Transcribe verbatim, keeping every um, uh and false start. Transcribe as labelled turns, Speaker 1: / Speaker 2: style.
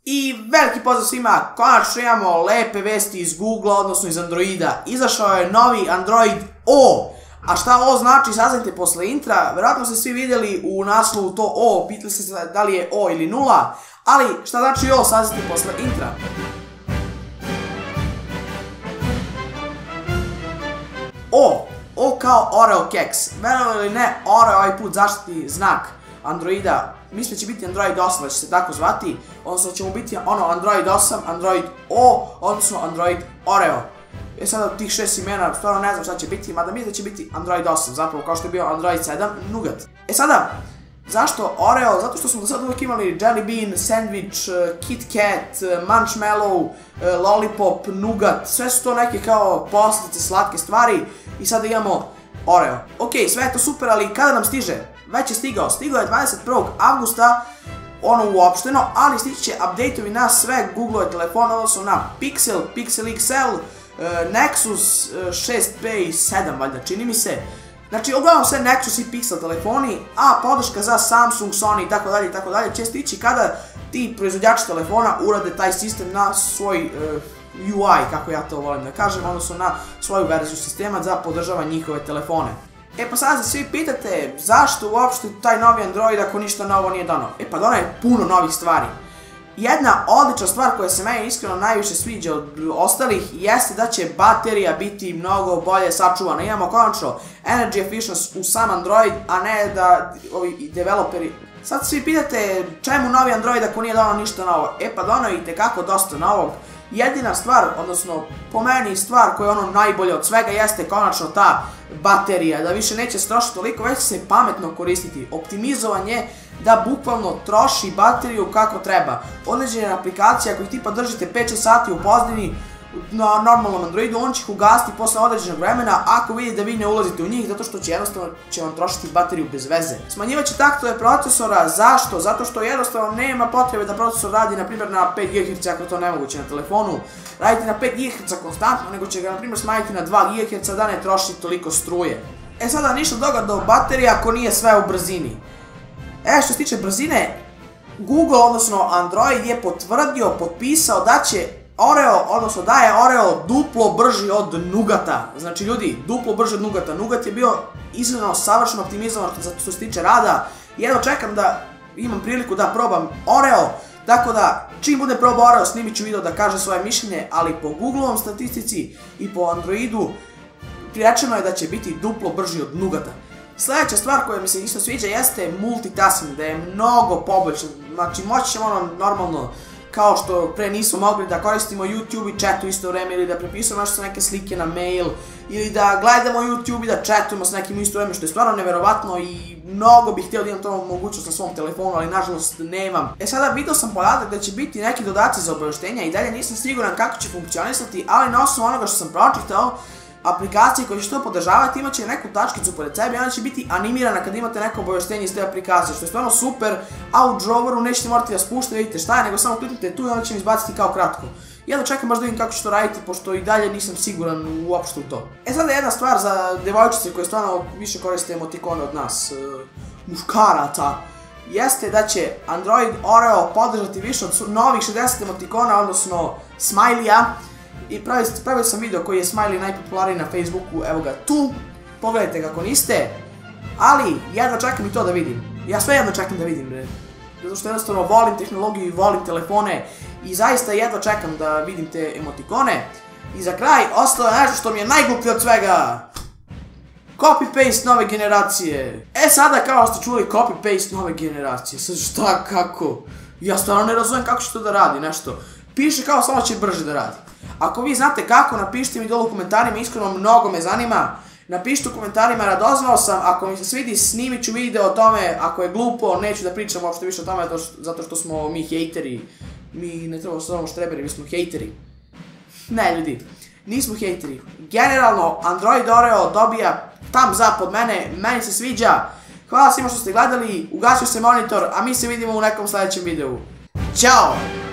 Speaker 1: I veliki pozdrav svima, konačno imamo lepe vesti iz Google-a, odnosno iz Androida. Izašao je novi Android O. A šta O znači, saznajte posle intra. Verovatno ste svi vidjeli u naslovu to O, pitali ste se da li je O ili nula. Ali šta znači O, saznajte posle intra. O, O kao Oreo keks. Verovali ili ne, Oreo ovaj put zaštiti znak Androida. Mislim da će biti Android osam, da će se tako zvati, odnosno da će mu biti ono Android osam, Android O, odnosno Android Oreo. E sada od tih šest imena, stvarno ne znam šta će biti, mada mislim da će biti Android osam, zapravo kao što je bio Android sedam, Nougat. E sada, zašto Oreo? Zato što smo do sada uvijek imali Jelly Bean, Sandwich, Kit Kat, Munchmallow, Lollipop, Nougat, sve su to neke kao poslastice, slatke stvari i sada imamo Oreo. Ok, sve je to super, ali kada nam stiže? Već je stigao, stigao je dvadeset prvog avgusta, ono uopšteno, ali stići će update-ovi na sve Google-ove telefone, odnosno na Pixel, Pixel X L, Nexus šest P i sedam, valjda, čini mi se. Znači, uglavnom sve Nexus i Pixel telefoni, a podrška za Samsung, Sony itd. itd. će stići kada ti proizvođači telefona urade taj sistem na svoj U I, kako ja to volim da kažem, odnosno na svoju verziju sistema za podržava njihove telefone. E pa sada se svi pitate zašto uopšte taj novi Android ako ništa novo nije dano. E pa dono je puno novih stvari. Jedna odlična stvar koja se meni iskreno najviše sviđa od ostalih jeste da će baterija biti mnogo bolje sačuvana. Imamo konačno Energy Efficiency u sam Android, a ne da ovi developeri... Sad svi pitate čemu novi Android ako nije dano ništa novo. E pa dono je itekako dosta novog. Jedina stvar, odnosno po meni stvar koja je ono najbolje od svega jeste konačno ta baterija, da više neće se trošiti toliko, već će se pametno koristiti. Optimizovan je da bukvalno troši bateriju kako treba. Određene aplikacije, ako ih tipa držite pet šest sati u pozdini na normalnom Androidu, on će ih ugasiti posle određenog vremena ako vidi da vi ne ulazite u njih, zato što će jednostavno će vam trošiti bateriju bez veze. Smanjivat će taktove procesora, zašto? Zato što jednostavno nema potrebe da procesor radi na primjer na pet gigaherca ako je to nemoguće na telefonu, raditi na pet gigaherca konstantno, nego će ga na primjer smanjiti na dva gigaherca da ne troši toliko struje. E sada ništa toga do baterije ako nije sve u brzini. E što se tiče brzine, Google odnosno Android je potvrdio, potpisao da će Oreo, odnosno da je Oreo duplo brži od Nougata. Znači ljudi, duplo brži od Nougata. Nougat je bio izgledno savršeno optimizovan što se tiče rada. Jedno čekam da imam priliku da probam Oreo, tako da čim bude probao Oreo snimit ću video da kažem svoje mišljenje, ali po Google-ovom statistici i po Androidu rečeno je da će biti duplo brži od Nougata. Sljedeća stvar koja mi se isto sviđa jeste multitasking, da je mnogo poboljšan. Znači moći ćemo ono normalno, kao što pre nismo mogli da koristimo YouTube i chat u isto vreme, ili da prepisujemo nešto sa neke slike na mail, ili da gledamo YouTube i da chatujemo s nekim u isto vreme, što je stvarno neverovatno i mnogo bih htio da imam to mogućnost na svom telefonu, ali nažalost nemam. E sada vidio sam podatak da će biti neki dodaci za obaveštenja i dalje nisam siguran kako će funkcionisati, ali na osnovu onoga što sam pročitao, aplikacije koje će to podržavati imat će neku tačkicu pored sebe i ona će biti animirana kad imate neko obaveštenje iz te aplikacije, što je stvarno super, a u draweru nećete morati da spuštate, vidite šta je, nego samo kliknite tu i onda će mi izbaciti kao kratko. Jedno čekam baš da vidim kako će to raditi, pošto i dalje nisam siguran uopšte u to. E sada jedna stvar za devojčice koje stvarno više koriste emotikone od nas, muškaraca, jeste da će Android Oreo podržati više od novih šezdeset emotikona, odnosno smajlija. I pravio sam video koji je smiley najpopularniji na Facebooku, evo ga tu, pogledajte ga ako niste, ali jedno čekam i to da vidim, ja sve jedno čekam da vidim, bre, zato što jednostavno volim tehnologiju i volim telefone i zaista jedno čekam da vidim te emotikone. I za kraj, ostalo je nešto što mi je najgluplje od svega, copy-paste nove generacije. E sada kao ste čuli copy-paste nove generacije, sad šta, kako, ja stvarno ne razumijem kako će to da radi nešto, piše kao samo će brže da radi. Ako vi znate kako, napišite mi dole u komentarima, iskreno mnogo me zanima. Napišite u komentarima, radozvao sam, ako mi se svidi snimit ću video o tome, ako je glupo, neću da pričam uopšte više o tome zato što smo mi hejteri. Mi ne trebamo što znamo štreberi, mi smo hejteri. Ne ljudi, nismo hejteri. Generalno, Android Oreo dobija thumbs up od mene, meni se sviđa. Hvala svima što ste gledali, ugasio se monitor, a mi se vidimo u nekom sljedećem videu. Ćao!